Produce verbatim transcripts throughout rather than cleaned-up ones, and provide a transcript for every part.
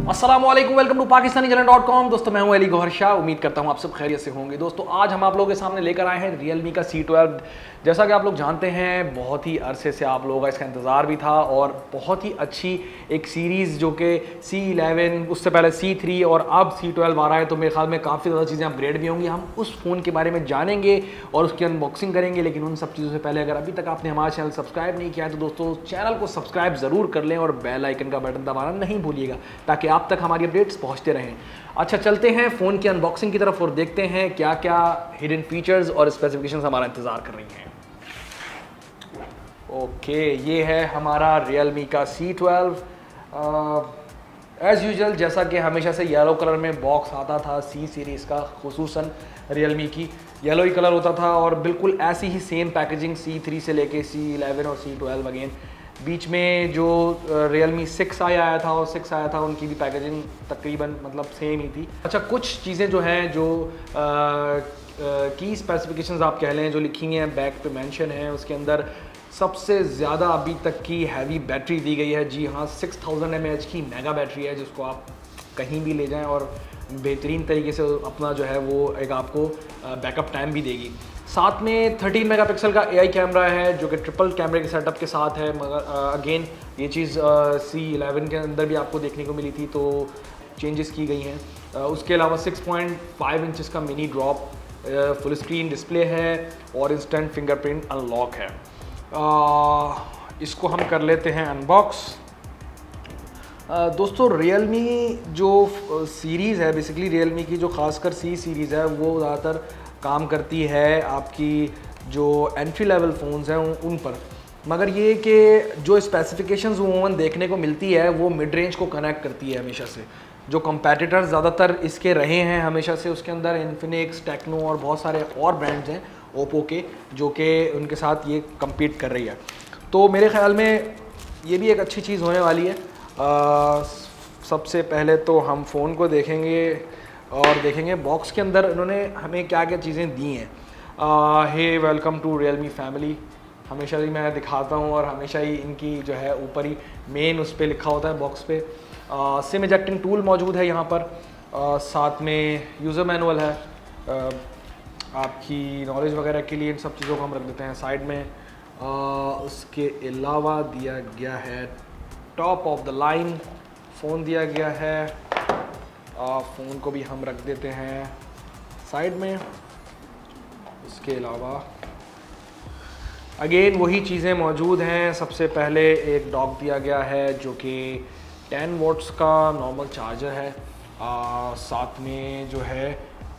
अस्सलामुअलैकुम, welcome to Pakistani channel dot com. दोस्तों मैं हूं अली गौहर शाह, उम्मीद करता हूं आप सब खैरियत से होंगे। दोस्तों आज हम आप लोगों के सामने लेकर आए हैं रियलमी का सी ट्वेल्व। जैसा कि आप लोग जानते हैं बहुत ही अरसे से आप लोगों का इसका इंतज़ार भी था और बहुत ही अच्छी एक सीरीज़ जो कि सी इलेवन, उससे पहले सी थ्री और अब सी ट्वेल्व आ रहा है, तो मेरे ख्याल में काफ़ी ज़्यादा चीज़ें अपग्रेड भी होंगी। हम उस फ़ोन के बारे में जानेंगे और उसकी अनबॉक्सिंग करेंगे, लेकिन उन सब चीज़ों से पहले अगर अभी तक आपने हमारा चैनल सब्सक्राइब नहीं किया है तो दोस्तों चैनल को सब्सक्राइब ज़रूर कर लें और बेल आइकन का बटन दबाना नहीं भूलिएगा ताकि आप तक हमारी अपडेट्स पहुंचते रहें। अच्छा, चलते हैं फ़ोन की अनबॉक्सिंग की तरफ और देखते हैं क्या क्या हिडन फीचर्स और स्पेसिफिकेशंस हमारा इंतज़ार कर रही हैं। ओके, ये है हमारा रियलमी का सी ट्वेल्व। एज़ यूजुअल जैसा कि हमेशा से येलो कलर में बॉक्स आता था सी सीरीज़ का, खुसूसन रियलमी की येलो ही कलर होता था और बिल्कुल ऐसी ही सेम पैकेजिंग सी थ्री से लेके सी इलेवन और सी ट्वेल्व अगेन। बीच में जो रियलमी सिक्स आई आया था और सिक्स आया था उनकी भी पैकेजिंग तकरीबन मतलब सेम ही थी। अच्छा, कुछ चीज़ें जो हैं जो की स्पेसिफिकेशंस आप कह लें जो लिखी हैं बैक पे मेंशन है, उसके अंदर सबसे ज़्यादा अभी तक की हैवी बैटरी दी गई है। जी हाँ, six thousand M A H की मेगा बैटरी है जिसको आप कहीं भी ले जाएं और बेहतरीन तरीके से अपना जो है वो एक आपको बैकअप टाइम भी देगी। साथ में थर्टीन मेगापिक्सल का एआई कैमरा है जो कि ट्रिपल कैमरे के सेटअप के साथ है, मगर अगेन ये चीज़ सी इलेवन के अंदर भी आपको देखने को मिली थी, तो चेंजेस की गई हैं। uh, उसके अलावा सिक्स पॉइंट फाइव इंचेस का mini drop full screen display है और इंस्टेंट फिंगरप्रिंट अनलॉक है। uh, इसको हम कर लेते हैं अनबॉक्स। Uh, दोस्तों रियलमी जो सीरीज़ है, बेसिकली रियलमी की जो खासकर सी सीरीज़ है वो ज़्यादातर काम करती है आपकी जो एंट्री लेवल फ़ोन्स हैं उन पर, मगर ये कि जो स्पेसिफिकेशंस उमूमन देखने को मिलती है वो मिड रेंज को कनेक्ट करती है हमेशा से। जो कंपेटिटर्स ज़्यादातर इसके रहे हैं हमेशा से, उसके अंदर इन्फिनिक्स, टेक्नो और बहुत सारे और ब्रांड्स हैं ओप्पो के जो कि उनके साथ ये कम्पीट कर रही है। तो मेरे ख़्याल में ये भी एक अच्छी चीज़ होने वाली है। आ, सबसे पहले तो हम फ़ोन को देखेंगे और देखेंगे बॉक्स के अंदर इन्होंने हमें क्या क्या चीज़ें दी हैं। Hey welcome to Realme family हमेशा ही मैं दिखाता हूँ और हमेशा ही इनकी जो है ऊपर ही मेन उस पर लिखा होता है बॉक्स पे। सिम इजेक्टिंग टूल मौजूद है यहाँ पर। आ, साथ में यूज़र मैनुअल है आ, आपकी नॉलेज वगैरह के लिए। इन सब चीज़ों को हम रख देते हैं साइड में। आ, उसके अलावा दिया गया है top of the line phone दिया गया है। फ़ोन को भी हम रख देते हैं साइड में। इसके अलावा अगेन वही चीज़ें मौजूद हैं। सबसे पहले एक डॉक दिया गया है जो कि टेन वोट्स का नॉर्मल चार्जर है। आ, साथ में जो है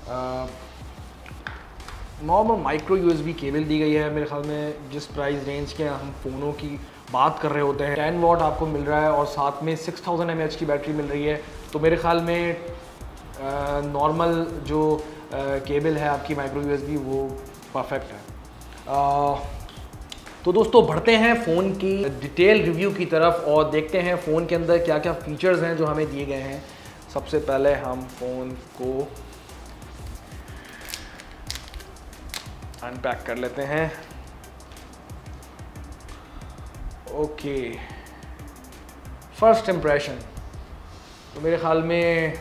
नॉर्मल माइक्रो यूएसबी केबल दी गई है। मेरे ख्याल में जिस प्राइस रेंज के हम फ़ोनों की बात कर रहे होते हैं टेन वॉट आपको मिल रहा है और साथ में six thousand M A H की बैटरी मिल रही है, तो मेरे ख्याल में नॉर्मल जो आ, केबल है आपकी माइक्रो यूएसबी वो परफेक्ट है। आ, तो दोस्तों बढ़ते हैं फ़ोन की डिटेल रिव्यू की तरफ और देखते हैं फ़ोन के अंदर क्या क्या फीचर्स हैं जो हमें दिए गए हैं। सबसे पहले हम फ़ोन को अनपैक कर लेते हैं। ओके, फर्स्ट इम्प्रेशन तो मेरे ख़्याल में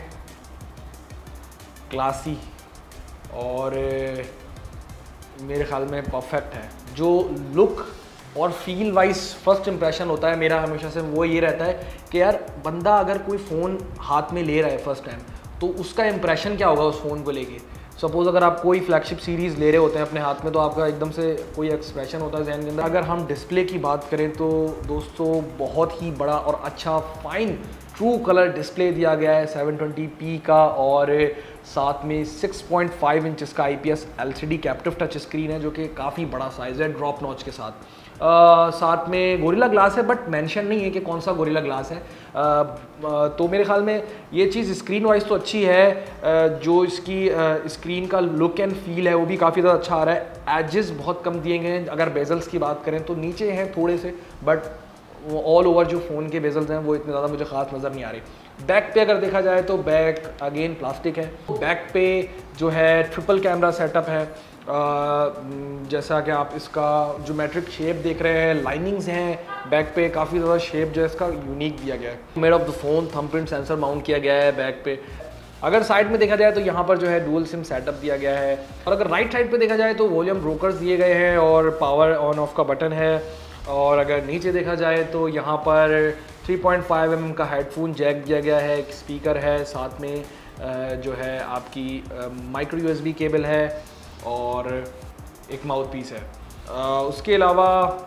क्लासी और मेरे ख़्याल में परफेक्ट है। जो लुक और फील वाइज फर्स्ट इम्प्रेशन होता है मेरा हमेशा से वो ये रहता है कि यार बंदा अगर कोई फ़ोन हाथ में ले रहा है फर्स्ट टाइम तो उसका इम्प्रेशन क्या होगा उस फ़ोन को लेके। सपोज़ अगर आप कोई फ्लैगशिप सीरीज़ ले रहे होते हैं अपने हाथ में तो आपका एकदम से कोई एक्सप्रेशन होता है जहन के अंदर। अगर हम डिस्प्ले की बात करें तो दोस्तों बहुत ही बड़ा और अच्छा फाइन ट्रू कलर डिस्प्ले दिया गया है सेवन ट्वेंटी पी का और साथ में सिक्स पॉइंट फाइव इंचेस का IPS LCD captive touch screen है जो कि काफ़ी बड़ा साइज़ है ड्रॉप नॉच के साथ। Uh, साथ में गोरिल्ला ग्लास है बट मेंशन नहीं है कि कौन सा गोरिल्ला ग्लास है। uh, uh, तो मेरे ख्याल में ये चीज़ स्क्रीन वाइज तो अच्छी है। uh, जो इसकी स्क्रीन uh, का लुक एंड फील है वो भी काफ़ी ज़्यादा अच्छा आ रहा है। एजेस बहुत कम दिए गए हैं। अगर बेजल्स की बात करें तो नीचे हैं थोड़े से, बट ऑल ओवर जो फ़ोन के बेजल्स हैं वो इतने ज़्यादा मुझे ख़ास नज़र नहीं आ रही। बैक पे अगर देखा जाए तो बैक अगेन प्लास्टिक है। बैक पे जो है ट्रिपल कैमरा सेटअप है जैसा कि आप इसका जो मैट्रिक शेप देख रहे हैं, लाइनिंग्स हैं बैक पे, काफ़ी ज़्यादा शेप जो है इसका यूनिक दिया गया है। Made of the phone thumbprint sensor mount किया गया है बैक पे। अगर साइड में देखा जाए तो यहाँ पर जो है डुअल सिम सेटअप दिया गया है, और अगर राइट साइड पे देखा जाए तो वॉल्यूम ब्रोकर्स दिए गए हैं और पावर ऑन ऑफ का बटन है। और अगर नीचे देखा जाए तो यहाँ पर three point five M M का हेडफोन जैक दिया गया है, एक स्पीकर है, साथ में जो है आपकी माइक्रो यूएसबी केबल है और एक माउथ पीस है। आ, उसके अलावा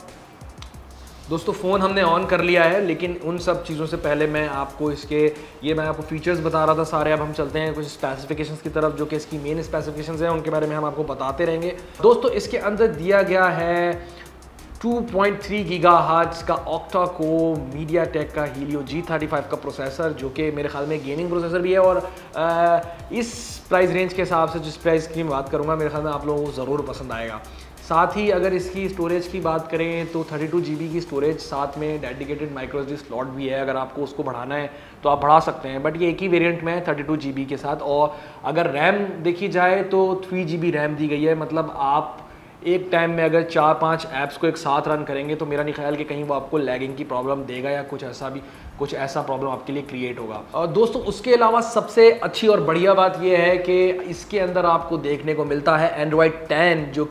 दोस्तों फ़ोन हमने ऑन कर लिया है, लेकिन उन सब चीज़ों से पहले मैं आपको इसके ये मैं आपको फीचर्स बता रहा था सारे। अब हम चलते हैं कुछ स्पेसिफिकेशंस की तरफ, जो कि इसकी मेन स्पेसिफिकेशंस हैं, उनके बारे में हम आपको बताते रहेंगे। दोस्तों इसके अंदर दिया गया है टू पॉइंट थ्री गीगाहर्ट्ज़ का ऑक्टा कोर मीडियाटेक का हीलियो जी थर्टी फाइव का प्रोसेसर, जो कि मेरे ख्याल में गेमिंग प्रोसेसर भी है। और आ, इस प्राइस रेंज के हिसाब से जिस प्राइस की मैं बात करूँगा, मेरे ख्याल में आप लोगों को ज़रूर पसंद आएगा। साथ ही अगर इसकी स्टोरेज की बात करें तो थर्टी टू जी बी की स्टोरेज, साथ में dedicated micro S D slot भी है। अगर आपको उसको बढ़ाना है तो आप बढ़ा सकते हैं, बट ये एक ही वेरिएंट में है थर्टी टू जी बी के साथ। और अगर रैम देखी जाए तो थ्री जी बी रैम दी गई है। मतलब आप एक टाइम में अगर चार पांच ऐप्स को एक साथ रन करेंगे तो मेरा नहीं ख्याल कि कहीं वो आपको लैगिंग की प्रॉब्लम देगा या कुछ ऐसा भी कुछ ऐसा प्रॉब्लम आपके लिए क्रिएट होगा। और दोस्तों उसके अलावा सबसे अच्छी और बढ़िया बात यह है कि इसके अंदर आपको देखने को मिलता है एंड्रॉयड टेन, जो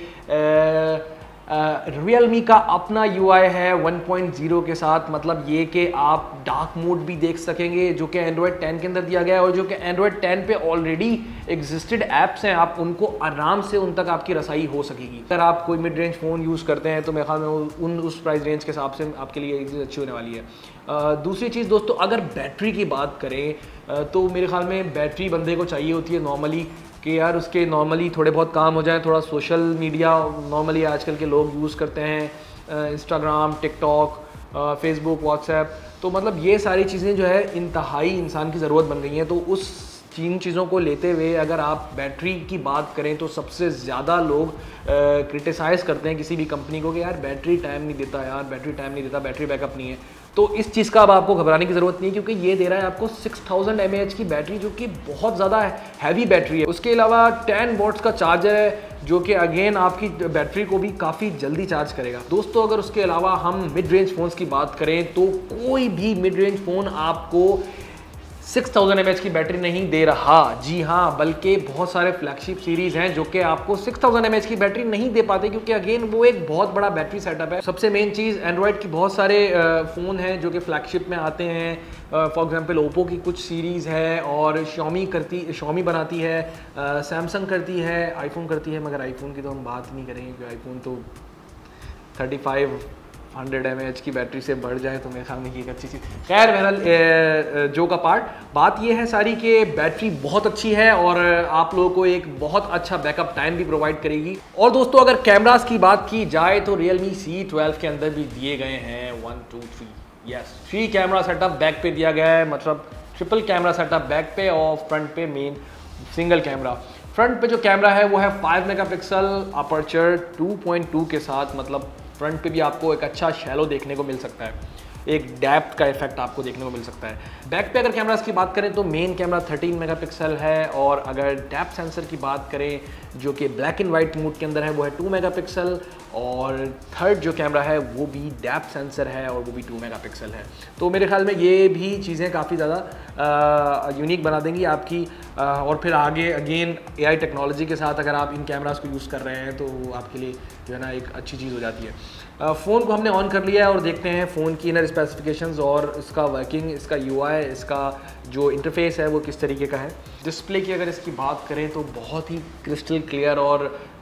कि रियलमी का अपना यूआई है वन पॉइंट ज़ीरो के साथ। मतलब ये कि आप डार्क मोड भी देख सकेंगे, जो कि एंड्रॉयड टेन के अंदर दिया गया है, और जो कि एंड्रॉयड टेन पे ऑलरेडी एग्जिस्टेड ऐप्स हैं, आप उनको आराम से उन तक आपकी रसाई हो सकेगी। अगर आप कोई मिड रेंज फ़ोन यूज़ करते हैं तो मेरे ख्याल में उन उस प्राइस रेंज के हिसाब से आपके लिए एक चीज़ अच्छी होने वाली है। आ, दूसरी चीज़ दोस्तों, अगर बैटरी की बात करें आ, तो मेरे ख्याल में बैटरी बंदे को चाहिए होती है नॉर्मली कि यार उसके नॉर्मली थोड़े बहुत काम हो जाए, थोड़ा सोशल मीडिया नॉर्मली आजकल के लोग यूज़ करते हैं, इंस्टाग्राम, टिकटॉक, फेसबुक, व्हाट्सएप, तो मतलब ये सारी चीज़ें जो है इंतहाई इंसान की ज़रूरत बन गई हैं। तो उस तीन चीज़ों को लेते हुए अगर आप बैटरी की बात करें तो सबसे ज़्यादा लोग क्रिटिसाइज़ करते हैं किसी भी कंपनी को कि यार बैटरी टाइम नहीं देता, यार बैटरी टाइम नहीं देता, बैटरी बैकअप नहीं है। तो इस चीज़ का अब आपको घबराने की ज़रूरत नहीं है, क्योंकि ये दे रहा है आपको six thousand M A H की बैटरी, जो कि बहुत ज़्यादा हैवी बैटरी है। उसके अलावा टेन वॉट्स का चार्जर है, जो कि अगेन आपकी बैटरी को भी काफ़ी जल्दी चार्ज करेगा। दोस्तों अगर उसके अलावा हम मिड रेंज फ़ोन्स की बात करें तो कोई भी मिड रेंज फ़ोन आपको six thousand M A H की बैटरी नहीं दे रहा। जी हाँ, बल्कि बहुत सारे फ्लैगशिप सीरीज़ हैं जो कि आपको six thousand M A H की बैटरी नहीं दे पाते, क्योंकि अगेन वो एक बहुत बड़ा बैटरी सेटअप है। सबसे मेन चीज़, एंड्रॉयड की बहुत सारे फ़ोन हैं जो कि फ्लैगशिप में आते हैं। फॉर एग्जांपल ओप्पो की कुछ सीरीज़ है, और शॉमी करती शॉमी बनाती है, सैमसंग करती है, आईफोन करती है। मगर आईफोन की तो हम बात नहीं करेंगे, क्योंकि आईफोन तो thirty five hundred M A H की बैटरी से बढ़ जाए तो मेरे ख्याल में ये एक अच्छी चीज़। खैर बहरहाल जो का पार्ट, बात ये है सारी कि बैटरी बहुत अच्छी है और आप लोगों को एक बहुत अच्छा बैकअप टाइम भी प्रोवाइड करेगी। और दोस्तों अगर कैमरास की बात की जाए तो रियलमी सी ट्वेल्व के अंदर भी दिए गए हैं one two three yes three camera setup back पे दिया गया है। मतलब ट्रिपल कैमरा सेटअप बैक पे और फ्रंट पे मेन सिंगल कैमरा। फ्रंट पे जो कैमरा है वो है five megapixel aperture two point two के साथ। मतलब फ्रंट पे भी आपको एक अच्छा शैलो देखने को मिल सकता है, एक डेप्थ का इफेक्ट आपको देखने को मिल सकता है। बैक पे अगर कैमरास की बात करें तो मेन कैमरा थर्टीन मेगापिक्सल है, और अगर डेप्थ सेंसर की बात करें जो कि ब्लैक एंड वाइट मोड के अंदर है वो है टू मेगापिक्सल, और थर्ड जो कैमरा है वो भी डेप्थ सेंसर है और वो भी टू मेगापिक्सल है। तो मेरे ख्याल में ये भी चीज़ें काफ़ी ज़्यादा यूनिक बना देंगी आपकी। आ, और फिर आगे अगेन एआई टेक्नोलॉजी के साथ अगर आप इन कैमरास को यूज़ कर रहे हैं तो आपके लिए जो है ना एक अच्छी चीज़ हो जाती है। फ़ोन को हमने ऑन कर लिया है और देखते हैं फ़ोन की इनर स्पेसिफिकेशंस और इसका वर्किंग, इसका यूआई, इसका जो इंटरफेस है वो किस तरीके का है। डिस्प्ले की अगर इसकी बात करें तो बहुत ही क्रिस्टल क्लियर और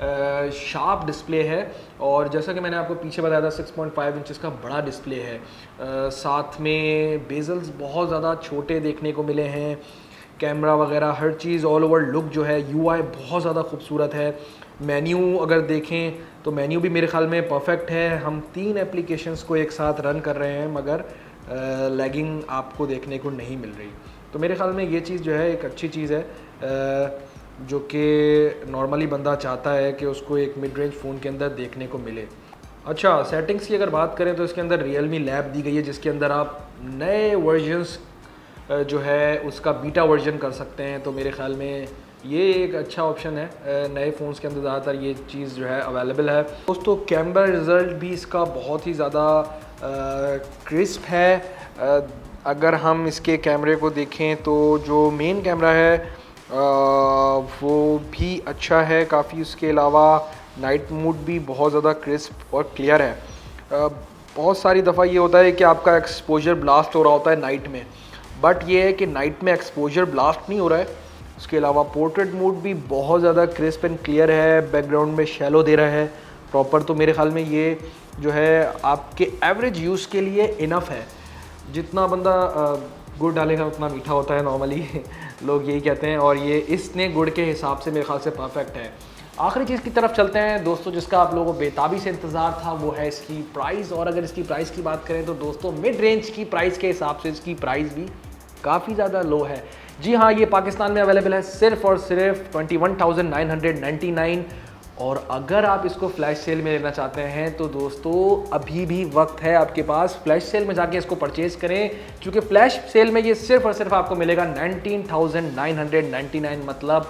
शार्प डिस्प्ले है, और जैसा कि मैंने आपको पीछे बताया था सिक्स पॉइंट फाइव इंचेस का बड़ा डिस्प्ले है। आ, साथ में बेजल्स बहुत ज़्यादा छोटे देखने को मिले हैं, कैमरा वगैरह हर चीज़ ऑल ओवर लुक जो है, यूआई बहुत ज़्यादा खूबसूरत है। मेन्यू अगर देखें तो मेन्यू भी मेरे ख्याल में परफेक्ट है। हम तीन एप्लीकेशंस को एक साथ रन कर रहे हैं मगर लैगिंग आपको देखने को नहीं मिल रही। तो मेरे ख्याल में ये चीज़ जो है एक अच्छी चीज़ है, आ, जो कि नॉर्मली बंदा चाहता है कि उसको एक मिड रेंज फ़ोन के अंदर देखने को मिले। अच्छा, सेटिंग्स की अगर बात करें तो इसके अंदर रियलमी लैब दी गई है, जिसके अंदर आप नए वर्जन्स जो है उसका बीटा वर्जन कर सकते हैं। तो मेरे ख्याल में ये एक अच्छा ऑप्शन है, नए फ़ोन्स के अंदर ज़्यादातर ये चीज़ जो है अवेलेबल है। दोस्तों कैमरा रिज़ल्ट भी इसका बहुत ही ज़्यादा क्रिस्प है। आ, अगर हम इसके कैमरे को देखें तो जो मेन कैमरा है आ, वो भी अच्छा है काफ़ी। उसके अलावा नाइट मोड भी बहुत ज़्यादा क्रिस्प और क्लियर है। आ, बहुत सारी दफ़ा ये होता है कि आपका एक्सपोजर ब्लास्ट हो रहा होता है नाइट में, बट ये है कि नाइट में एक्सपोजर ब्लास्ट नहीं हो रहा है। उसके अलावा पोर्ट्रेट मोड भी बहुत ज़्यादा क्रिस्प एंड क्लियर है, बैकग्राउंड में शैलो दे रहा है प्रॉपर। तो मेरे ख्याल में ये जो है आपके एवरेज यूज़ के लिए इनफ है। जितना बंदा गुड़ डालेगा उतना मीठा होता है नॉर्मली लोग यही कहते हैं, और ये इसने गुड़ के हिसाब से मेरे ख्याल से परफेक्ट है। आखिरी चीज़ की तरफ चलते हैं दोस्तों, जिसका आप लोगों को बेताबी से इंतज़ार था, वो है इसकी प्राइस। और अगर इसकी प्राइस की बात करें तो दोस्तों मिड रेंज की प्राइस के हिसाब से इसकी प्राइस भी काफ़ी ज़्यादा लो है। जी हाँ, ये पाकिस्तान में अवेलेबल है सिर्फ और सिर्फ twenty one thousand nine hundred ninety nine. और अगर आप इसको फ्लैश सेल में लेना चाहते हैं तो दोस्तों अभी भी वक्त है आपके पास, फ्लैश सेल में जाके इसको परचेज़ करें, क्योंकि फ्लैश सेल में ये सिर्फ और सिर्फ आपको मिलेगा nineteen thousand nine hundred ninety nine, मतलब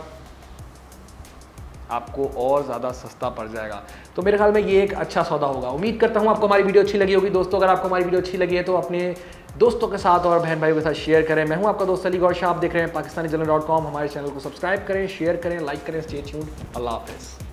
आपको और ज़्यादा सस्ता पड़ जाएगा। तो मेरे ख्याल में ये एक अच्छा सौदा होगा। उम्मीद करता हूँ आपको हमारी वीडियो अच्छी लगी होगी। दोस्तों अगर आपको हमारी वीडियो अच्छी लगी है तो अपने दोस्तों के साथ और बहन भाइयों के साथ शेयर करें। मैं हूँ आपका दोस्त अली गौर शाह, आप देख रहे हैं पाकिस्तानी जर्नल डॉट कॉम। हमारे चैनल को सब्सक्राइब करें, शेयर करें, लाइक करें। Stay tuned. अल्लाह हाफ़िज़।